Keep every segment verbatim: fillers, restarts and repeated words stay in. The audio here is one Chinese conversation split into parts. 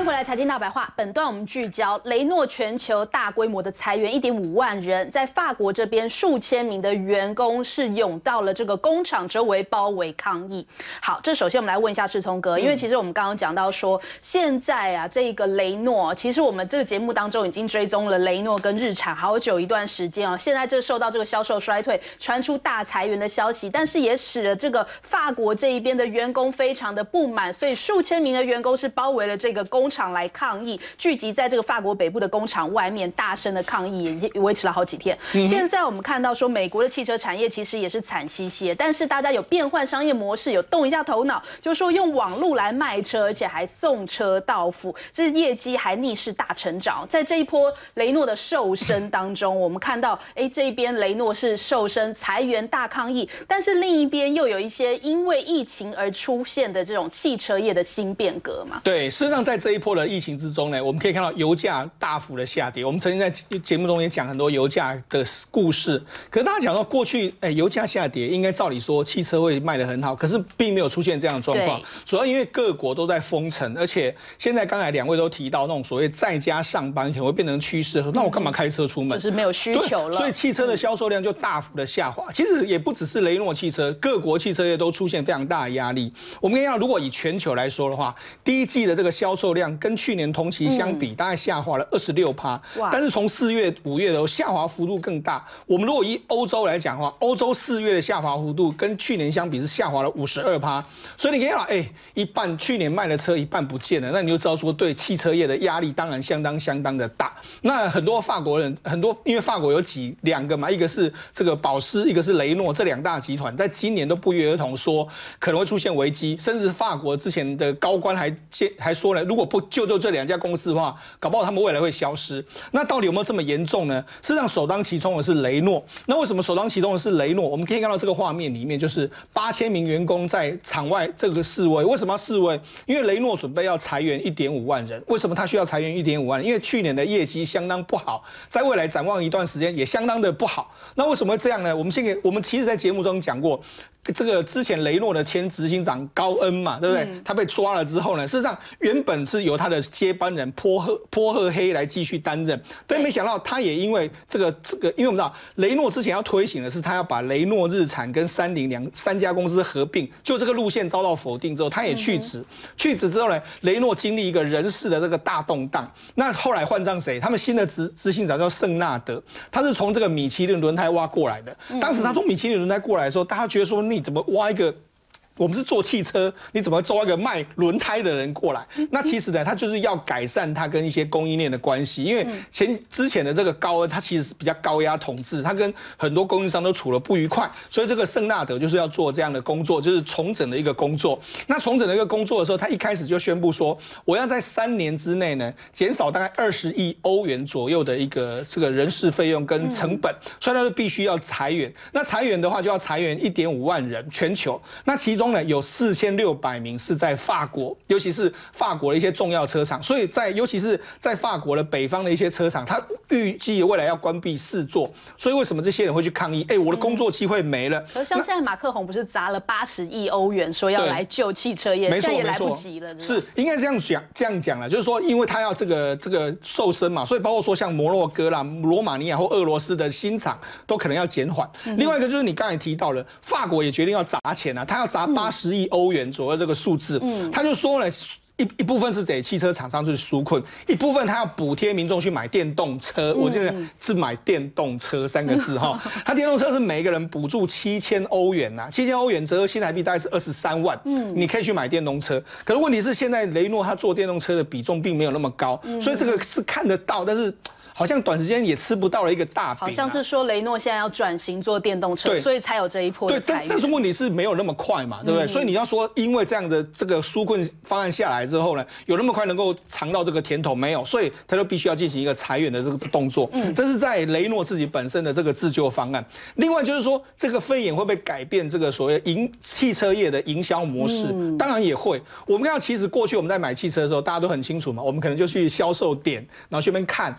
回来，财经大白话。本段我们聚焦雷诺全球大规模的裁员一点五万人，在法国这边数千名的员工是涌到了这个工厂周围包围抗议。好，这首先我们来问一下世聪哥，因为其实我们刚刚讲到说，现在啊这个雷诺，其实我们这个节目当中已经追踪了雷诺跟日产好久一段时间哦。现在这受到这个销售衰退，传出大裁员的消息，但是也使得这个法国这一边的员工非常的不满，所以数千名的员工是包围了这个工厂来抗议，聚集在这个法国北部的工厂外面，大声的抗议，也维持了好几天。嗯、现在我们看到说，美国的汽车产业其实也是惨兮兮，但是大家有变换商业模式，有动一下头脑，就是说用网路来卖车，而且还送车到府，这业绩还逆势大成长。在这一波雷诺的瘦身当中，我们看到，哎，这一边雷诺是瘦身裁员大抗议，但是另一边又有一些因为疫情而出现的这种汽车业的新变革嘛。 对，事实上在这一波的疫情之中呢，我们可以看到油价大幅的下跌。我们曾经在节目中也讲很多油价的故事，可是大家讲到过去，哎，油价下跌，应该照理说汽车会卖得很好，可是并没有出现这样的状况。主要因为各国都在封城，而且现在刚才两位都提到那种所谓在家上班可能会变成趋势，那我干嘛开车出门？ 就是没有需求了， 所以汽车的销售量就大幅的下滑。其实也不只是雷诺汽车，各国汽车业都出现非常大的压力。我们看到，如果以全球来说的话，第一季的这个销售量跟去年同期相比，大概下滑了二十六趴。但是从四月、五月的时候下滑幅度更大。我们如果以欧洲来讲的话，欧洲四月的下滑幅度跟去年相比是下滑了五十二趴。所以你可以看到，哎，一半去年卖的车一半不见了，那你就知道说对汽车业的压力当然相当相当的大。那很多法国人，很多因为法国有几两个嘛，一个是这个保时，一个是雷诺，这两大集团在今年都不约而同说可能会出现危机，甚至法国之前的高官还还说了，如果不救救这两家公司的话，搞不好他们未来会消失。那到底有没有这么严重呢？事实上，首当其冲的是雷诺。那为什么首当其冲的是雷诺？我们可以看到这个画面里面，就是八千名员工在场外这个示威。为什么要示威？因为雷诺准备要裁员一点五万人。为什么他需要裁员一点五万人？因为去年的业绩相当不好，在未来展望一段时间也相当的不好。那为什么会这样呢？我们先给我们其实在节目中讲过。这个之前雷诺的前执行长高恩嘛，对不对？嗯、他被抓了之后呢，事实上原本是由他的接班人波赫波赫黑来继续担任，但没想到他也因为这个这个，因为我们知道雷诺之前要推行的是他要把雷诺、日产跟三菱两三家公司合并，就这个路线遭到否定之后，他也去职。嗯、去职之后呢，雷诺经历一个人事的这个大动荡。那后来换上谁？他们新的执执行长叫圣纳德，他是从这个米其林轮胎挖过来的。当时他从米其林轮胎过来的时候，大家觉得说你怎么挖一个？我们是做汽车，你怎么抓一个卖轮胎的人过来？那其实呢，他就是要改善他跟一些供应链的关系，因为前之前的这个高恩，他其实是比较高压统治，他跟很多供应商都处了不愉快，所以这个圣纳德就是要做这样的工作，就是重整的一个工作。那重整的一个工作的时候，他一开始就宣布说，我要在三年之内呢，减少大概二十亿欧元左右的一个这个人事费用跟成本，所以他就必须要裁员。那裁员的话，就要裁员一点五万人，全球。那其中有四千六百名是在法国，尤其是法国的一些重要车厂，所以在尤其是在法国的北方的一些车厂，它预计未来要关闭四座，所以为什么这些人会去抗议？哎，我的工作机会没了。 可是像现在马克宏不是砸了八十亿欧元，说要来救汽车业，现在也来不及了。 是应该这样讲，这样讲了，就是说，因为他要这个这个瘦身嘛，所以包括说像摩洛哥啦、罗马尼亚或俄罗斯的新厂都可能要减缓。嗯、另外一个就是你刚才提到了，法国也决定要砸钱啊，他要砸八十亿欧元左右这个数字，嗯，他就说呢。一一部分是给汽车厂商去纾困，一部分他要补贴民众去买电动车。嗯、我记得是买电动车三个字哈，他电动车是每一个人补助七千欧元呐，七千欧元折合新台币大概是二十三万。嗯，你可以去买电动车。可是问题是现在雷诺他做电动车的比重并没有那么高，嗯、所以这个是看得到，但是。好像短时间也吃不到了一个大饼、啊。好像是说雷诺现在要转型做电动车，所以才有这一波的裁员。 对，但但是问题是没有那么快嘛，对不对？嗯、所以你要说，因为这样的这个纾困方案下来之后呢，有那么快能够尝到这个甜头没有？所以他就必须要进行一个裁员的这个动作。嗯，这是在雷诺自己本身的这个自救方案。另外就是说，这个肺炎会不会改变这个所谓营汽车业的营销模式？嗯、当然也会。我们看到，其实过去我们在买汽车的时候，大家都很清楚嘛，我们可能就去销售点，然后去那边看，然后。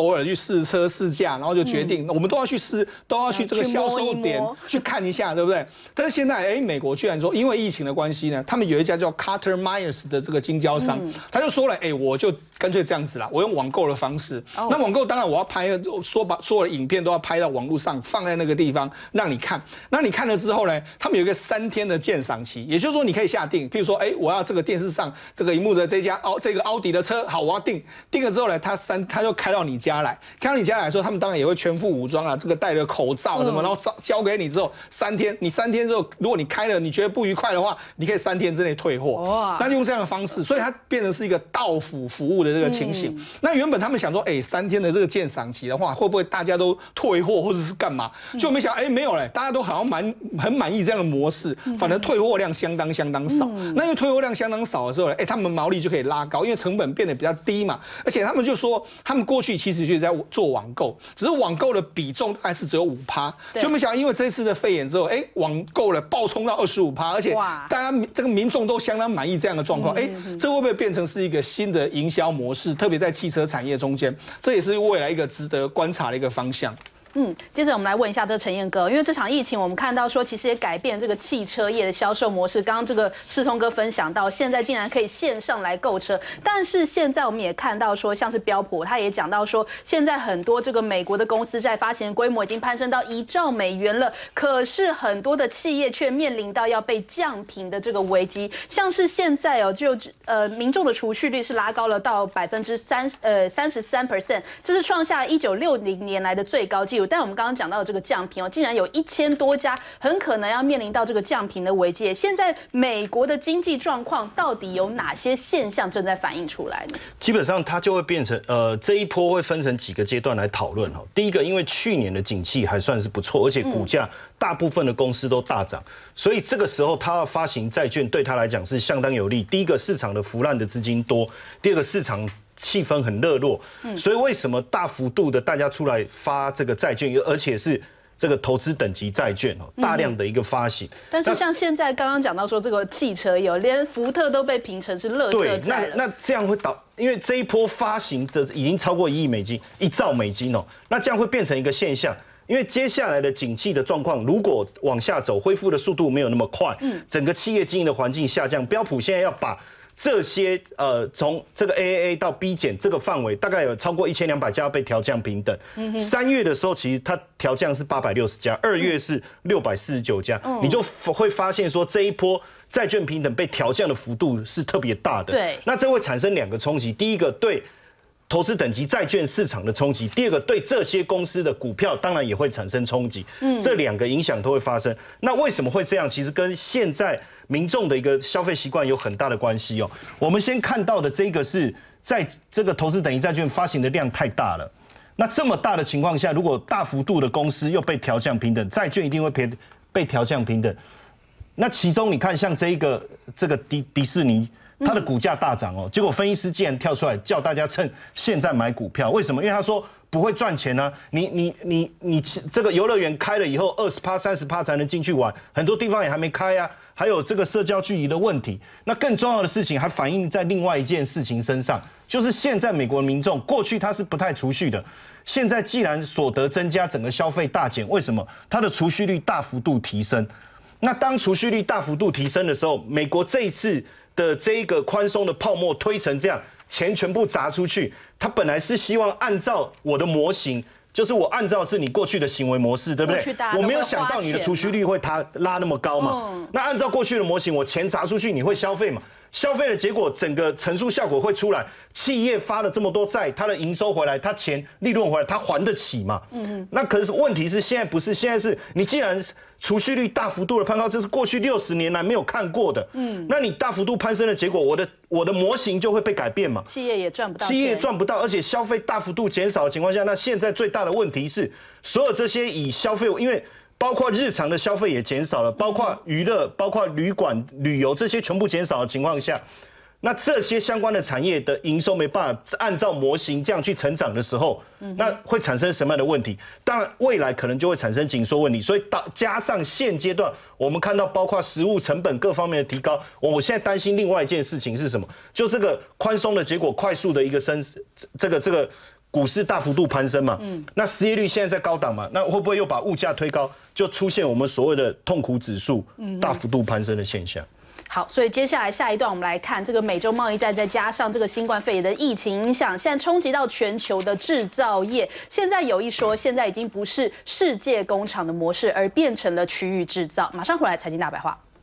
偶尔去试车试驾，然后就决定，我们都要去试，都要去这个销售点去看一下，对不对？但是现在，哎，美国居然说，因为疫情的关系呢，他们有一家叫 Carter Myers 的这个经销商，他就说了，哎，我就干脆这样子啦，我用网购的方式。那网购当然我要拍，说把所有的影片都要拍到网络上，放在那个地方让你看。那你看了之后呢，他们有一个三天的鉴赏期，也就是说你可以下定，譬如说，哎，我要这个电视上这个荧幕的这家奥这个奥迪的车，好，我要定。定了之后呢，他三他就开到你家来，开到你家来的时候，他们当然也会全副武装啊，这个戴着口罩什么，然后交交给你之后，三天，你三天之后，如果你开了你觉得不愉快的话，你可以三天之内退货。那就用这样的方式，所以它变成是一个到府服务的这个情形。嗯、那原本他们想说，哎，三天的这个鉴赏期的话，会不会大家都退货或者是干嘛？就没想，哎，没有嘞，大家都好像蛮很满意这样的模式，反而退货量相当相当少。嗯、那因为退货量相当少的时候呢，哎，他们毛利就可以拉高，因为成本变得比较低嘛。而且他们就说，他们过去其实就是在做网购，只是网购的比重还是只有五趴，就没想到因为这次的肺炎之后，哎，网购了暴冲到二十五趴，而且大家这个民众都相当满意这样的状况，哎，这会不会变成是一个新的营销模式？特别在汽车产业中间，这也是未来一个值得观察的一个方向。 嗯，接着我们来问一下这个陈彦哥，因为这场疫情，我们看到说其实也改变这个汽车业的销售模式。刚刚这个世聪哥分享到，现在竟然可以线上来购车，但是现在我们也看到说，像是标普，他也讲到说，现在很多这个美国的公司债发行规模已经攀升到一兆美元了，可是很多的企业却面临到要被降评的这个危机。像是现在哦，就呃民众的储蓄率是拉高了到百分之三呃三十三 percent， 这是创下一九六零年来的最高纪录。但我们刚刚讲到的这个降评哦，竟然有一千多家很可能要面临到这个降评的危机。现在美国的经济状况到底有哪些现象正在反映出来呢？ 基本上它就会变成呃这一波会分成几个阶段来讨论哈。第一个，因为去年的景气还算是不错，而且股价大部分的公司都大涨，所以这个时候它要发行债券对它来讲是相当有利。第一个，市场的腐烂的资金多；第二个，市场气氛很热络，所以为什么大幅度的大家出来发这个债券，而且是这个投资等级债券哦，大量的一个发行。 但是像现在刚刚讲到说，这个汽车有连福特都被评成是垃圾债了。 那那这样会导，因为这一波发行的已经超过一亿美金，一兆美金哦，那这样会变成一个现象。因为接下来的景气的状况，如果往下走，恢复的速度没有那么快，整个企业经营的环境下降，标普现在要把这些呃，从这个 A A A 到 B 减这个范围，大概有超过一千两百家被调降平等。三月的时候，其实它调降是八百六十家，二月是六百四十九家，你就会发现说这一波债券平等被调降的幅度是特别大的。 对， 那这会产生两个冲击，第一个对投资等级债券市场的冲击，第二个对这些公司的股票当然也会产生冲击，这两个影响都会发生。那为什么会这样？其实跟现在民众的一个消费习惯有很大的关系哦。我们先看到的这个是在这个投资等级债券发行的量太大了，那这么大的情况下，如果大幅度的公司又被调降平等，债券一定会被被调降平等。那其中你看，像这一个这个迪迪士尼。它的股价大涨哦，结果分析师竟然跳出来叫大家趁现在买股票，为什么？因为他说不会赚钱啊，你你你你这个游乐园开了以后，二十趴、三十趴才能进去玩，很多地方也还没开啊，还有这个社交距离的问题。那更重要的事情还反映在另外一件事情身上，就是现在美国民众过去他是不太储蓄的，现在既然所得增加，整个消费大减，为什么？它的储蓄率大幅度提升。那当储蓄率大幅度提升的时候，美国这一次的这一个宽松的泡沫推成这样，钱全部砸出去。他本来是希望按照我的模型，就是我按照是你过去的行为模式，对不对？我没有想到你的储蓄率会它拉那么高嘛。嗯、那按照过去的模型，我钱砸出去，你会消费嘛？消费的结果，整个乘数效果会出来。企业发了这么多债，它的营收回来，它钱利润回来，它还得起嘛？嗯，那可是问题是现在不是，现在是你既然储蓄率大幅度的攀高，这是过去六十年来没有看过的。嗯，那你大幅度攀升的结果，我的我的模型就会被改变嘛？ 企业也赚不到， 企业赚不到，而且消费大幅度减少的情况下，那现在最大的问题是，所有这些以消费，因为包括日常的消费也减少了，包括娱乐、包括旅馆、旅游这些全部减少的情况下，那这些相关的产业的营收没办法按照模型这样去成长的时候，那会产生什么样的问题？当然，未来可能就会产生紧缩问题。所以，加上现阶段我们看到，包括食物成本各方面的提高，我现在担心另外一件事情是什么？就这个宽松的结果快速的一个升，这个这个。 股市大幅度攀升嘛，嗯，那失业率现在在高档嘛，那会不会又把物价推高，就出现我们所谓的痛苦指数大幅度攀升的现象？ 好，所以接下来下一段我们来看这个美洲贸易战，再加上这个新冠肺炎的疫情影响，现在冲击到全球的制造业。现在有一说，现在已经不是世界工厂的模式，而变成了区域制造。马上回来，财经大白话。